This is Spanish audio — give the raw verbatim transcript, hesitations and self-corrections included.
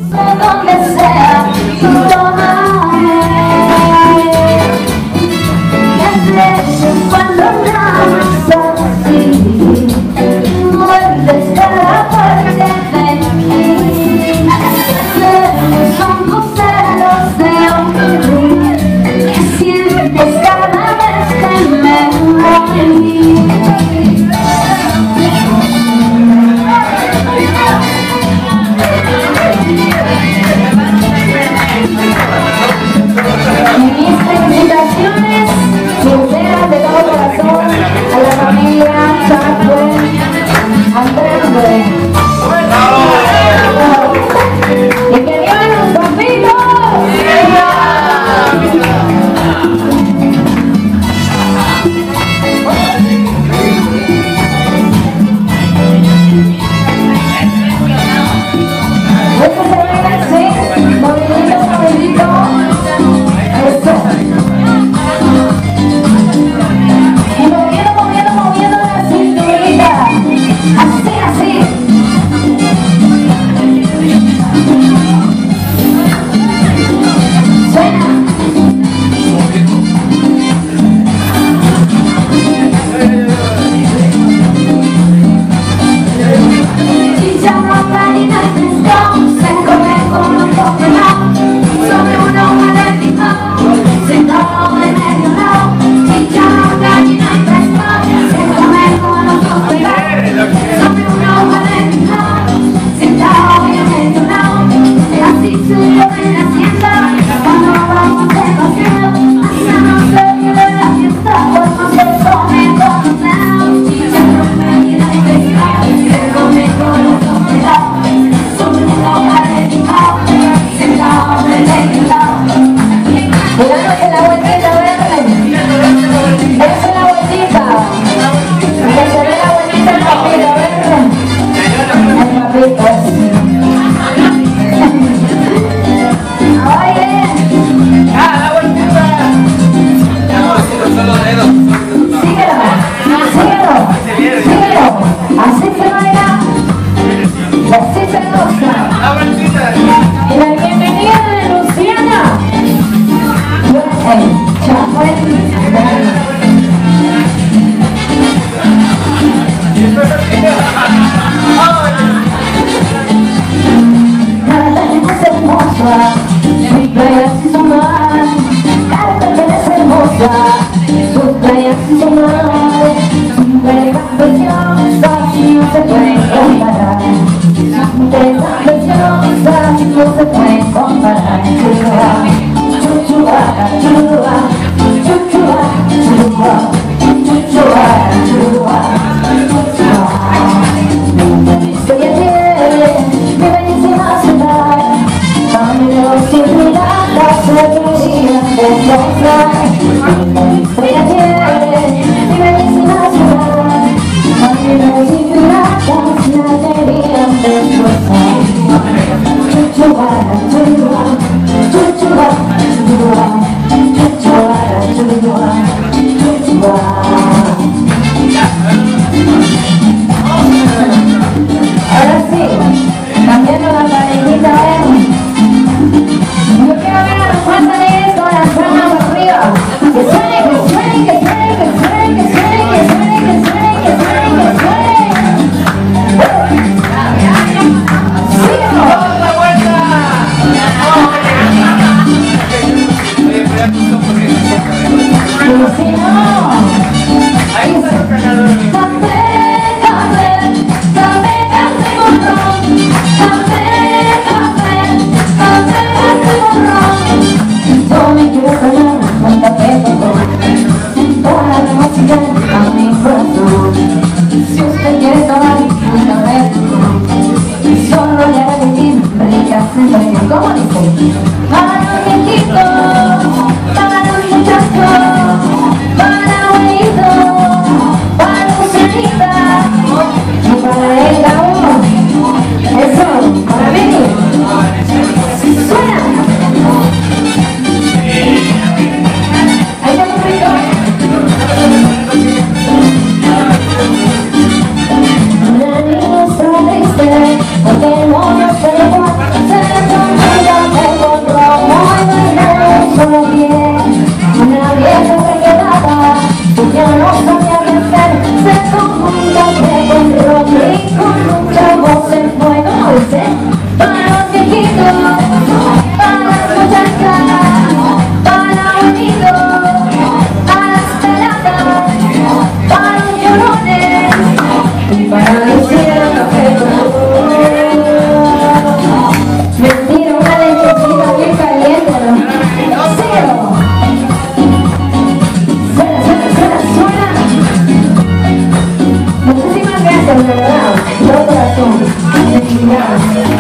Donde sea, tú tómame. Me estrecho cuando namas así. Muerdes cada parte de mí. Celos son tus celos de hombre que sientes cada vez que me voy. Felicitaciones sinceras de todo corazón a la familia Chacue, Andrés y que vivan los papitos. Esto se baila así, movidito, movidito. Eso. Y moviendo, moviendo, moviendo la cinturita. Así, así. Suena. Chicharrón, harina y frescón, se come con un poco más. Sobre una hoja de limón, sentado en medio lado. Chicharrón, harina y frescón, se come con un poco más. Sobre una hoja de limón, sentado en medio lado. Así se vive en la hacienda, cuando vamos de paseo. Así no se vive en la fiesta, cuando se come con los lados. Chicharrón, harina y frescón, se come con un poco más. Sobre una hoja de limón, sentado en medio lado. Dándose la vueltita, verde. Esa es la vueltita. Que se ve la vueltita el papito, verde. El papito. Oye. ¡Ah, la vueltita! Ya no, si no son los dedos. Síguelo, síguelo, síguelo. Así se baila. Así se goza. La vueltita. Y la bienvenida de Luciana. Hey, Chacue. Cartagena es hermosa, sus playas sí son mar. Cartagena es hermosa, sus playas sí son mar. Mujeres preciosas y no se pueden comparar. Mujeres preciosas y no se pueden comparar. Chuchua, chuchua, chuchua, chuchua, chuchua, chuchua, chuchua. Soy el cielo, mi bellísima ciudad. Caminos sin miradas, se querían desplazar. Soy el cielo, mi bellísima ciudad. Caminos sin miradas, se querían desplazar. Chuchua, chuchua, chuchua, chuchua, chuchua, chuchua, chuchua. Ahora sí, cambiando la parejita, ¿eh? Yo quiero ver a los pantalones con las palmas arriba. Que suene, que suene, que suene, que suene, que suene, que suene, que suene, que suene, que suene. ¡Síguelo! ¡Otra vuelta! ¡Luciano! Ahí está el cargador. ¡Café, café, café, café con ron! ¡Café, café, café, café con ron! Yo me quiero colar con café con ron. Toda la música a mi corazón. Si usted quiere tomar un café con ron, solo le hará decir rica sensación. ¿Cómo dice? Para los viejitos, para los muchachos, para abuelitos, para Lucianita y para el Raúl. Eso, para mí. Suena. Ahí está muy rico. Una niña está triste porque el novio se le fue, se le fue. para los viejitos, para las muchachas, para bonitos, para las peladas, para los llorones y para los cielos que me tiro una lechecita bien caliente, ¿no? ¡Cero! Suena, suena, suena, suena. Muchísimas gracias, de verdad, de todo corazón. Felicidades.